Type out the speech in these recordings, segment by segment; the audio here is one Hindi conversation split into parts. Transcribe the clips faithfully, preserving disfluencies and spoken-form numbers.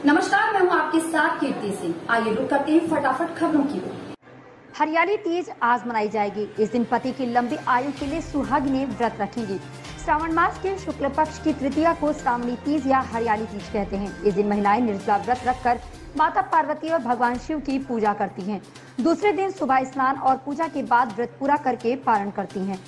नमस्कार, मैं हूं आपके साथ कीर्ति सिंह। आइए रुक करते हैं फटाफट खबरों की ओर। हरियाली तीज आज मनाई जाएगी। इस दिन पति की लंबी आयु के लिए सुहागिनें व्रत रखेंगी। श्रावण मास के शुक्ल पक्ष की तृतीया को श्रावणी तीज या हरियाली तीज कहते हैं। इस दिन महिलाएं निर्जला व्रत रखकर माता पार्वती और भगवान शिव की पूजा करती हैं। दूसरे दिन सुबह स्नान और पूजा के बाद व्रत पूरा करके पारण करती हैं।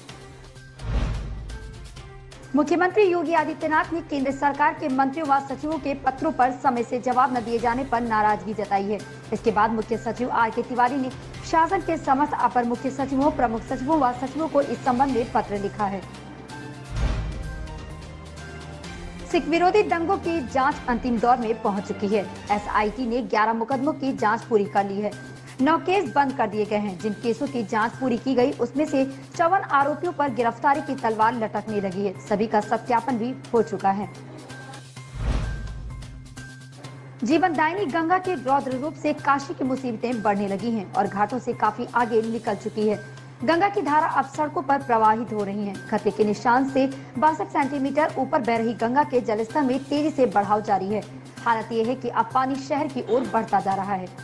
मुख्यमंत्री योगी आदित्यनाथ ने केंद्र सरकार के मंत्रियों व सचिवों के पत्रों पर समय से जवाब न दिए जाने पर नाराजगी जताई है। इसके बाद मुख्य सचिव आर के तिवारी ने शासन के समस्त अपर मुख्य सचिवों, प्रमुख सचिवों व सचिवों को इस संबंध में पत्र लिखा है। सिख विरोधी दंगों की जांच अंतिम दौर में पहुंच चुकी है। एस आई टी ने ग्यारह मुकदमों की जांच पूरी कर ली है। नौ केस बंद कर दिए गए हैं। जिन केसों की जांच पूरी की गई उसमें से चौवन आरोपियों पर गिरफ्तारी की तलवार लटकने लगी है। सभी का सत्यापन भी हो चुका है। जीवनदायिनी गंगा के रौद्र रूप से काशी की मुसीबतें बढ़ने लगी हैं और घाटों से काफी आगे निकल चुकी है। गंगा की धारा अब सड़कों पर प्रवाहित हो रही है। खतरे के निशान से बासठ सेंटीमीटर ऊपर बह रही गंगा के जलस्तर में तेजी से बढ़ाव जारी है। हालत ये है कि अब पानी शहर की ओर बढ़ता जा रहा है।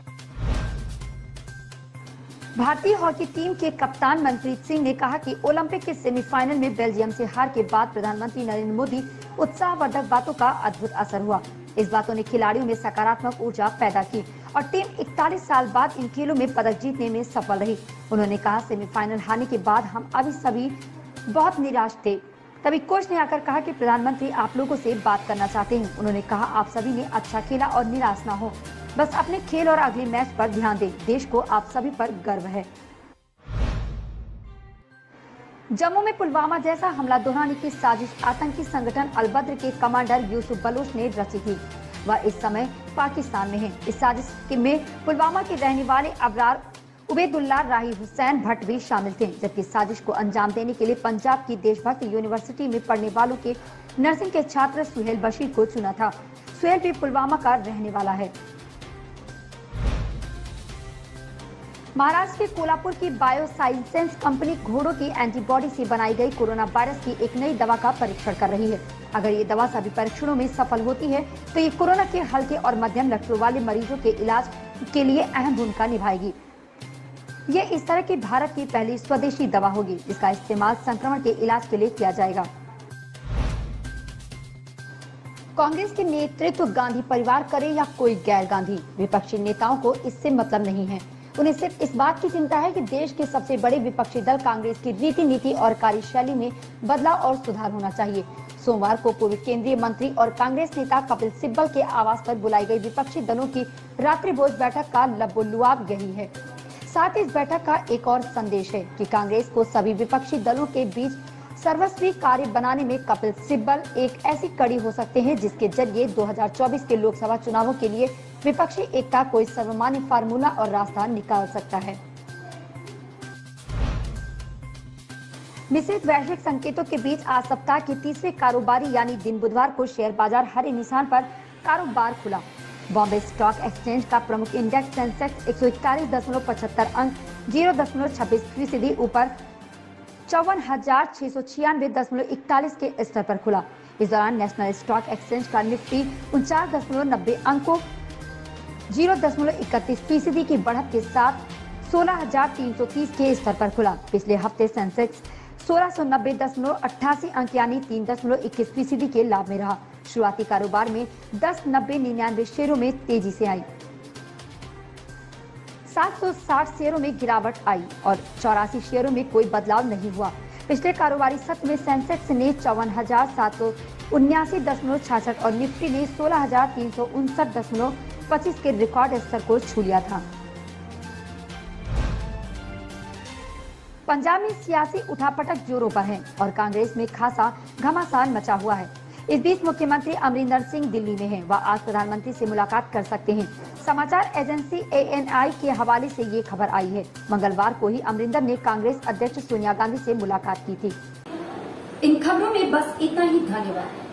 भारतीय हॉकी टीम के कप्तान मनप्रीत सिंह ने कहा कि ओलंपिक के सेमीफाइनल में बेल्जियम से हार के बाद प्रधानमंत्री नरेंद्र मोदी उत्साहवर्धक बातों का अद्भुत असर हुआ। इस बातों ने खिलाड़ियों में सकारात्मक ऊर्जा पैदा की और टीम इकतालीस साल बाद इन खेलों में पदक जीतने में सफल रही। उन्होंने कहा, सेमीफाइनल हारने के बाद हम अभी सभी बहुत निराश थे। तभी कोच ने आकर कहा कि प्रधानमंत्री आप लोगों से बात करना चाहते हैं। उन्होंने कहा, आप सभी ने अच्छा खेला और निराश न हो, बस अपने खेल और अगले मैच पर ध्यान दें। देश को आप सभी पर गर्व है। जम्मू में पुलवामा जैसा हमला दोहराने की साजिश आतंकी संगठन अलबद्र के कमांडर यूसुफ बलोच ने रची थी। वह इस समय पाकिस्तान में है। इस साजिश में पुलवामा के रहने वाले अबरार उबैदुल्लाह राही हुसैन भट्ट भी शामिल थे, जबकि साजिश को अंजाम देने के लिए पंजाब की देशभक्त यूनिवर्सिटी में पढ़ने वालों के नर्सिंग के छात्र सुहेल बशीर को चुना था। सुहेल भी पुलवामा का रहने वाला है। महाराष्ट्र के कोल्हापुर की बायोसाइंसेस कंपनी घोड़ों की एंटीबॉडी से बनाई गई कोरोना वायरस की एक नई दवा का परीक्षण कर रही है। अगर ये दवा सभी परीक्षणों में सफल होती है तो ये कोरोना के हल्के और मध्यम लक्षणों वाले मरीजों के इलाज के लिए अहम भूमिका निभाएगी। ये इस तरह की भारत की पहली स्वदेशी दवा होगी जिसका इस्तेमाल संक्रमण के इलाज के लिए किया जाएगा। कांग्रेस के नेतृत्व गांधी परिवार करे या कोई गैर गांधी, विपक्षी नेताओं को इससे मतलब नहीं है। उन्हें सिर्फ इस बात की चिंता है कि देश के सबसे बड़े विपक्षी दल कांग्रेस की रीति नीति और कार्यशैली में बदलाव और सुधार होना चाहिए। सोमवार को पूर्व केंद्रीय मंत्री और कांग्रेस नेता कपिल सिब्बल के आवास पर बुलाई गई विपक्षी दलों की रात्रि भोज बैठक का लबोलुआब यही है। साथ ही इस बैठक का एक और संदेश है कि कांग्रेस को सभी विपक्षी दलों के बीच सर्वस्वी कार्य बनाने में कपिल सिब्बल एक ऐसी कड़ी हो सकते हैं जिसके जरिए दो हज़ार चौबीस के लोकसभा चुनावों के लिए विपक्षी एकता कोई सर्वमान्य फार्मूला और रास्ता निकाल सकता है। मिश्रित वैश्विक संकेतों के बीच आज सप्ताह की तीसरे कारोबारी यानी दिन बुधवार को शेयर बाजार हरे निशान पर कारोबार खुला। बॉम्बे स्टॉक एक्सचेंज का प्रमुख इंडेक्स सेंसेक्स एक सौ इकतालीस दशमलव पचहत्तर अंक जीरो दशमलव छब्बीस फीसदी ऊपर चौवन हजार छह सौ छियानवे दशमलव इकतालीस के स्तर पर खुला। इस दौरान नेशनल स्टॉक एक्सचेंज का निफ्टी उनचास दशमलव नब्बे अंकों जीरो दशमलव इकतीस फीसदी की बढ़त के साथ सोलह हजार तीन सौ तीस के स्तर पर खुला। पिछले हफ्ते सेंसेक्स सोलह सौ नब्बे दशमलव अट्ठासी अंक यानी तीन दशमलव इक्कीस फीसदी के लाभ में रहा। शुरुआती कारोबार में दस नब्बे निन्यानवे शेयरों में तेजी से आई। सात सौ साठ शेयरों में गिरावट आई और चौरासी शेयरों में कोई बदलाव नहीं हुआ। पिछले कारोबारी सत्र में सेंसेक्स ने चौवन हजार सात सौ उन्यासी दशमलव छाछठ और निफ्टी ने सोलह हजार तीन सौ उनसठ दशमलव पच्चीस के रिकॉर्ड स्तर को छू लिया था। पंजाब में सियासी उठापटक जोरों पर है और कांग्रेस में खासा घमासान मचा हुआ है। इस बीच मुख्यमंत्री अमरिंदर सिंह दिल्ली में हैं। वह आज प्रधानमंत्री से मुलाकात कर सकते हैं। समाचार एजेंसी ए एन आई के हवाले से ये खबर आई है। मंगलवार को ही अमरिंदर ने कांग्रेस अध्यक्ष सोनिया गांधी से मुलाकात की थी। इन खबरों में बस इतना ही। धन्यवाद।